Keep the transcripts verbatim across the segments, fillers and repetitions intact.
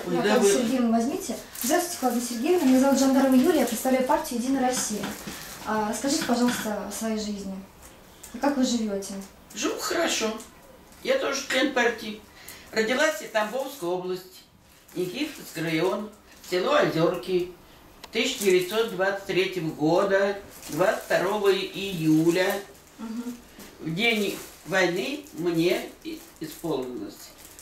Да, Клавдию Сергеевну возьмите. Здравствуйте, Клавдия Сергеевна. Меня зовут Жандарова Юлия, я представляю партию «Единая Россия». А, расскажите, пожалуйста, о своей жизни. И как вы живете? Живу хорошо. Я тоже член партии. Родилась в Тамбовской области, Никифоровский район, село Озерки, тысяча девятьсот двадцать третьего года, двадцать второго июля. Угу. В день войны мне исполнилось.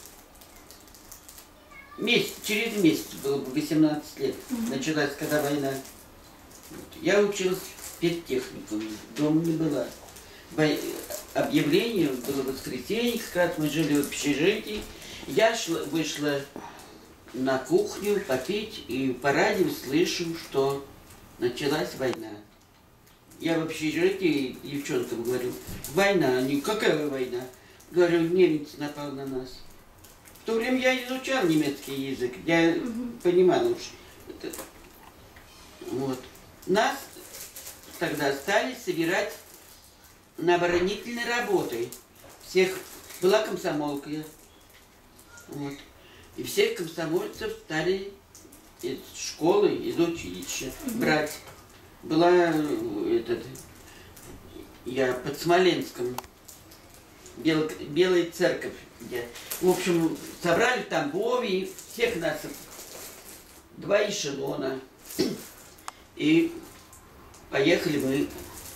Месяц, через месяц было бы восемнадцать лет. Угу. Началась когда война. Я училась в педтехникуме, дома не была. Объявление было воскресенье, как раз мы жили в общежитии. Я шла, вышла на кухню попить, и по радио слышу, что началась война. Я в общежитии девчонкам говорю: война. Они: какая война? Говорю: немец напал на нас. В то время я изучал немецкий язык, я угу. понимала уж это. Вот. Нас тогда стали собирать на оборонительной работе. Всех, была комсомолка. Вот. И всех комсомольцев стали из школы, из училища mm-hmm. брать. Была этот, я под Смоленском, Бел, Белая церковь. Где. В общем, собрали в Тамбове, всех нас, два эшелона. И поехали мы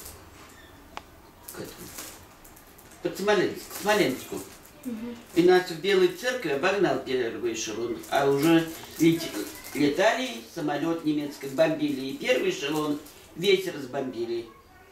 под Смоленск, к Смоленску. Угу. И нас в Белой церкви обогнал первый эшелон, а уже ведь летали, самолет немецкий бомбили, и первый эшелон весь разбомбили.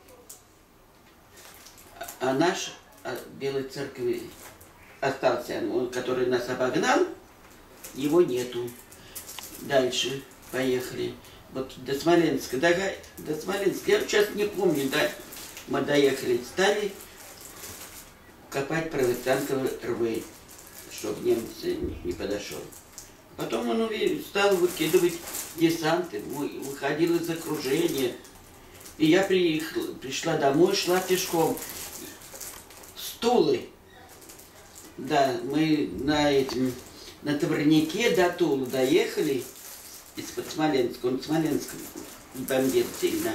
А наш а Белой церкви остался, он, который нас обогнал, его нету. Дальше поехали. Вот до Смоленска, до, до Смоленска, я сейчас не помню, да, мы доехали, стали копать противотанковые рвы, чтобы немец не подошел. Потом он стал выкидывать десанты, выходил из окружения. И я приехала, пришла домой, шла пешком. Стулы. Да, мы на этим, на товарнике до Тулы доехали из-под Смоленска. Он Смоленск бомбил сильно.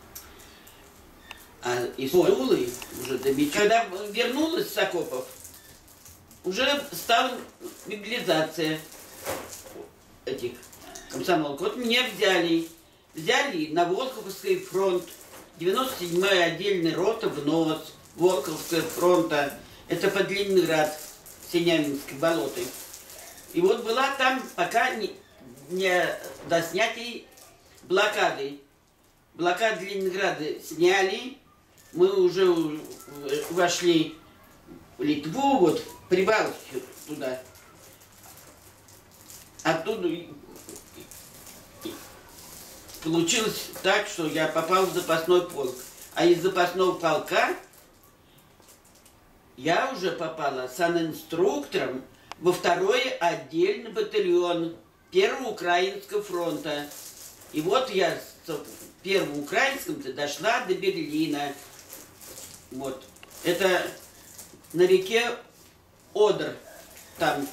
А из Тулы уже до Бича. Когда вернулась с окопов, уже стала мобилизация этих комсомолок. Вот меня взяли. Взяли на Волховский фронт. девяносто седьмая отдельная рота в нос. Волховского фронта. Это под Ленинград, Синявинские болоты. И вот была там пока не, не до снятия блокады. Блокаду Ленинграда сняли. Мы уже вошли в Литву, вот, Прибалтику туда. Оттуда получилось так, что я попал в запасной полк. А из запасного полка я уже попала санинструктором во второй отдельный батальон Первого Украинского фронта. И вот я с Первым Украинским-то дошла до Берлина. Вот. Это на реке Одер, там,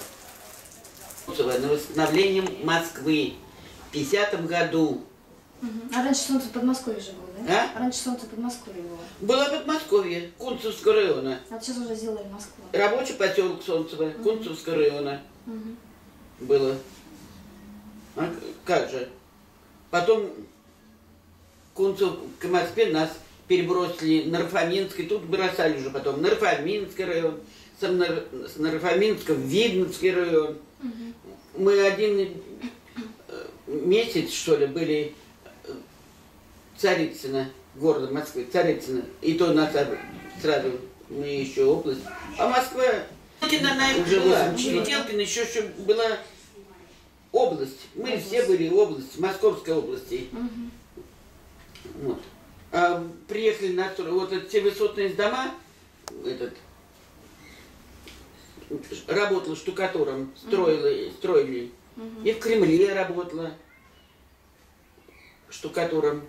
на восстановление Москвы в пятидесятом году. Угу. А раньше солнце в Подмосковье же было, да? А? А раньше солнце в Подмосковье было. Было Подмосковье, Кунцевского района. А сейчас уже сделали Москву. Рабочий поселок Солнцево, угу. Кунцевского района. Угу. Было. А как же? Потом Кунцев к Москве нас перебросили на Нарфаминский, тут бросали уже потом Нарфаминский район, с Нарфаминского в Виднский район. Угу. Мы один месяц, что ли, были Царицыно, города Москвы, Царицыно, и то нас сразу, мы еще область. А Москва, она уже была, Череделкина еще, еще была область, мы область. Все были область, Московской области. Угу. Вот. А приехали на вот эти все высотные дома, этот, работала штукатуром, строила, угу. строили. Угу. И в Кремле работала штукатуром.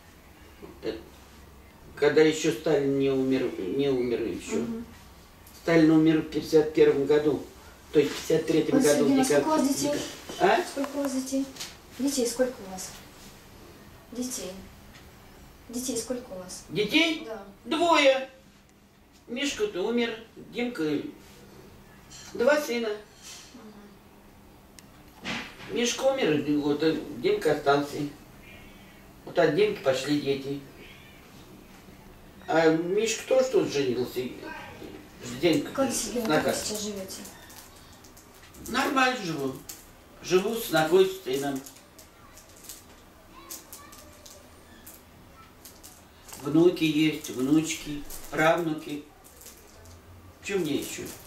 Когда еще Сталин не умер, не умер еще. Угу. Сталин умер в пятьдесят первом году. то есть в пятьдесят третьем Ольга году. Сергеевна, никак- сколько у вас детей? никак- А? Сколько у вас детей? Детей сколько у вас? Детей. Детей сколько у вас? Детей? Да. Двое. Мишка-то умер, Димка, два сына. Мишка умер, вот, а Димка остался. Вот от Димки пошли дети. А Мишка тоже тут женился. Денька. Как, Сергеевна, как вы сейчас живете? Нормально живу. Живу с ногой, с сыном. Внуки есть, внучки, правнуки. Что мне еще?